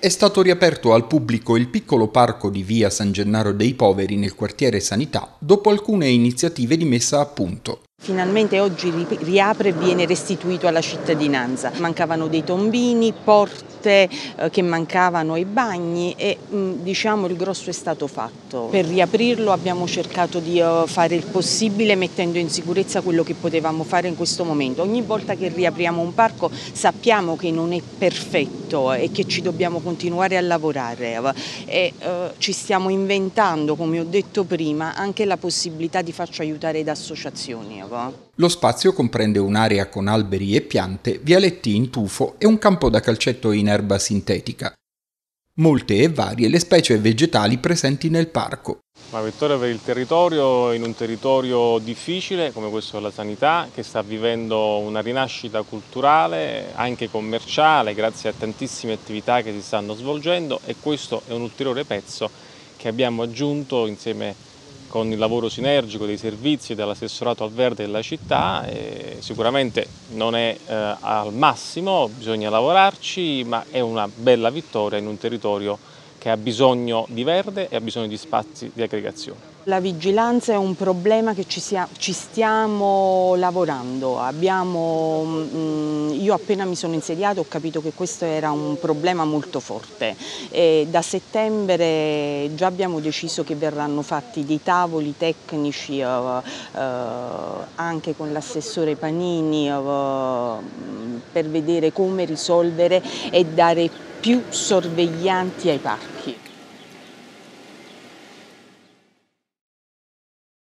È stato riaperto al pubblico il piccolo parco di via San Gennaro dei Poveri nel quartiere Sanità dopo alcune iniziative di messa a punto. Finalmente oggi riapre e viene restituito alla cittadinanza. Mancavano dei tombini, porte che mancavano ai bagni e diciamo il grosso è stato fatto. Per riaprirlo abbiamo cercato di fare il possibile mettendo in sicurezza quello che potevamo fare in questo momento. Ogni volta che riapriamo un parco sappiamo che non è perfetto e che ci dobbiamo continuare a lavorare e ci stiamo inventando, come ho detto prima, anche la possibilità di farci aiutare da associazioni. Lo spazio comprende un'area con alberi e piante, vialetti in tufo e un campo da calcetto in erba sintetica. Molte e varie le specie vegetali presenti nel parco. Una vittoria per il territorio, in un territorio difficile come questo della sanità, che sta vivendo una rinascita culturale, anche commerciale, grazie a tantissime attività che si stanno svolgendo, e questo è un ulteriore pezzo che abbiamo aggiunto insieme con il lavoro sinergico dei servizi dell'assessorato al verde della città. Sicuramente non è al massimo, bisogna lavorarci, ma è una bella vittoria in un territorio che ha bisogno di verde e ha bisogno di spazi di aggregazione. La vigilanza è un problema che ci stiamo lavorando. Io appena mi sono insediato ho capito che questo era un problema molto forte. Da settembre già abbiamo deciso che verranno fatti dei tavoli tecnici anche con l'assessore Panini per vedere come risolvere e dare più sorveglianti ai parchi.